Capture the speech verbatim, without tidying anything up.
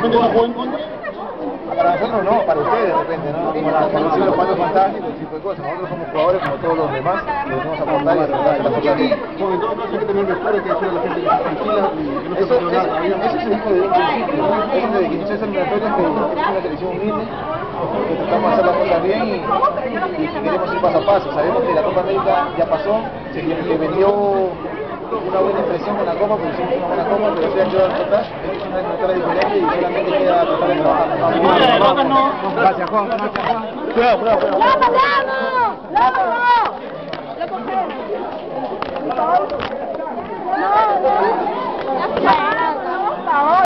repente no jugó en contra. Para nosotros no, para ustedes de repente, ¿no? Para, para nosotros los cuatro fantásticos, ese tipo de cosas. Nosotros somos jugadores como todos los demás, que venimos a aportar y a tratar de la fortaleza. Bueno, en todo caso hay que tener mejores, que decirle a la gente que se tranquila y que no se Eso, puede eso, nada. eso se dijo desde un principio, ¿no? Eso desde que inició esa eliminatoria, que es una selección humilde, que tratamos de hacer las cosas bien y, y que queremos ir paso a paso. Sabemos que la Copa América ya pasó, se le vendió una buena impresión con la Copa, porque hicimos una buena Copa, pero eso ya quedó atrás. Esta es una eliminatoria diferente y solamente queda tratar de trabajar. Gracias, Juan. Gracias, Juan. Cuidado, cuidado, cuidado. ¡Vamos, vamos! ¡Vamos! ¡Lo cogemos! No, no.